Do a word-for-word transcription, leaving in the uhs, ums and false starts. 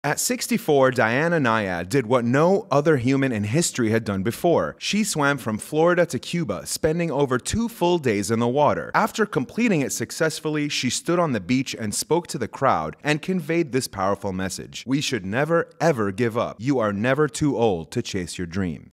At sixty-four, Diana Nyad did what no other human in history had done before. She swam from Florida to Cuba, spending over two full days in the water. After completing it successfully, she stood on the beach and spoke to the crowd and conveyed this powerful message: we should never, ever give up. You are never too old to chase your dream.